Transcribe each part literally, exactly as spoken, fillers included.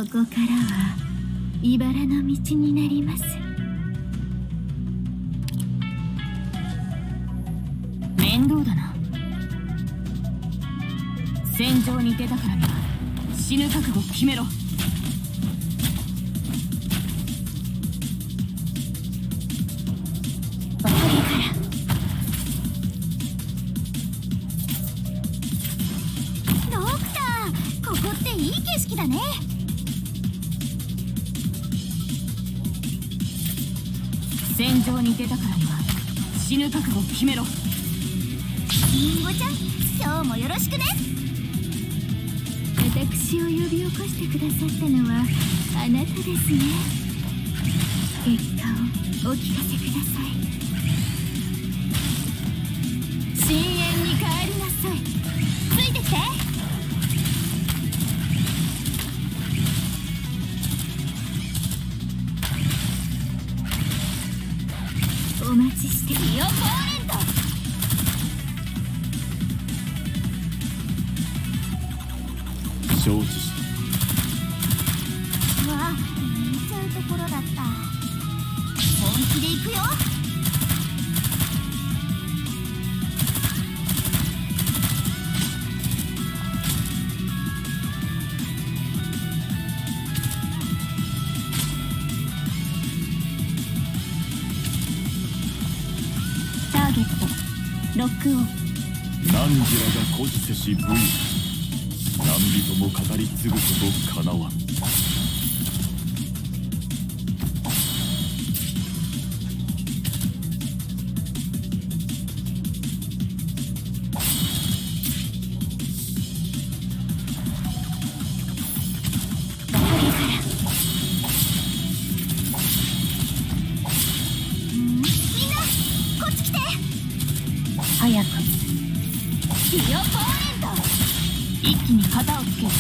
こからは茨の道になります。面倒だな。戦場に出たからには死ぬ覚悟を決めろ。戦場に出たからには死ぬ覚悟を決めろ。 りんごちゃん、今日もよろしくね。 私を呼び起こしてくださったのはあなたですね。結果をお聞かせください。深淵に帰りなさい。 ついてきて。 お待ちしてるよ、 ポーレント。 承知した。 うわ、見ちゃうところだった。本気で行くよ。 ロックオン。 汝らが誇示せし武勇、何人も語り継ぐことかなわん。 早く。 リオポーレント。 一気に型をつける。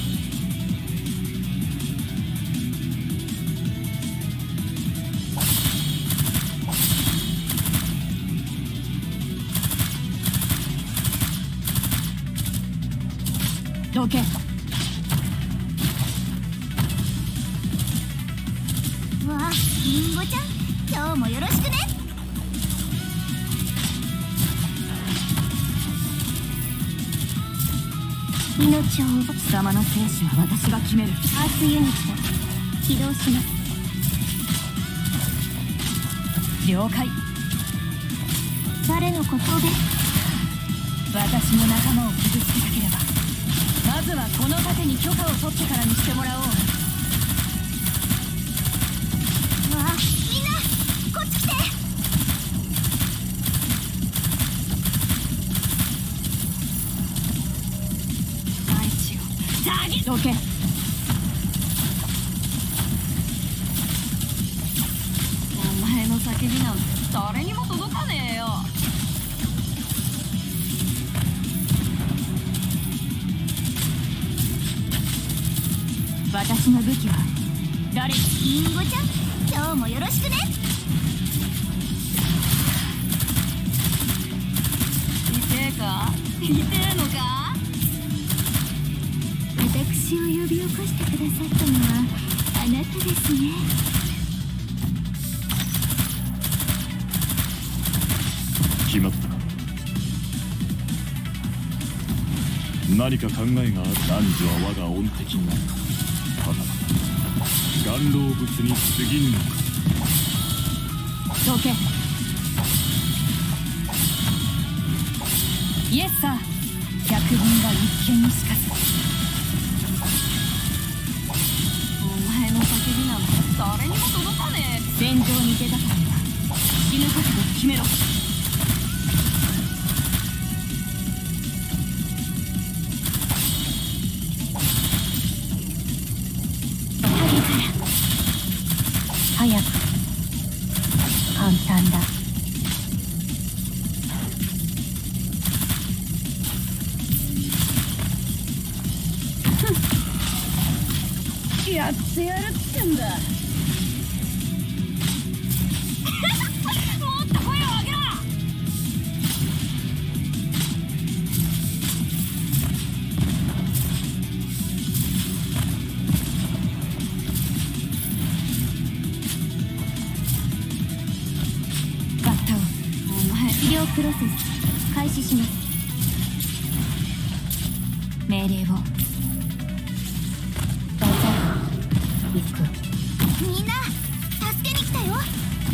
どけ。 うわ、りんごちゃん、今日もよろしくね。 命を奪う。貴様の生死は私が決める。アースユニット起動します。了解。誰のことで。私の仲間を傷つけたければまずはこの盾に許可を取ってからにしてもらおう。 うわ、みんなこっち来て。 どけ。 お前の叫びなんて誰にも届かねえよ。 私の武器は誰。 りんごちゃん、今日もよろしくね。痛えか。痛えのか。 私を呼び起こしてくださったのはあなたですね。 決まったか。何か考えがある。汝は我が恩敵になった。ただ顔老物に過ぎんのか。 どけ。イエスサー。百軍が一見にしかず。 誰にも届かねえ。 戦場に出たからには死ぬ覚悟を決めろ。早く。簡単だ。 やってやるってんだ。もっと声を上げろ。 プロセス開始します。命令をどうぞ。行く。 みんな助けに来たよ。もっ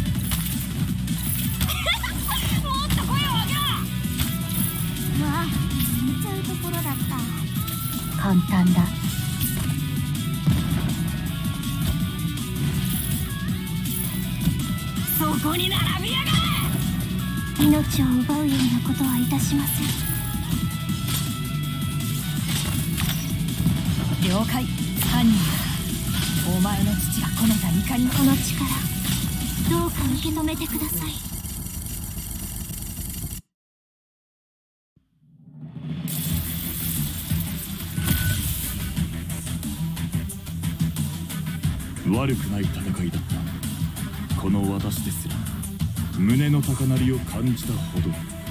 と声を上げろ。 わあ、 見ちゃうところだった。 簡単だ。 そこに並びやがれ。 命を奪うようなことはいたしません。了解。犯人だ。お前の父が込めた怒りのこの力、どうか受け止めてください。 悪くない戦いだった。この私ですら胸の高鳴りを感じたほど。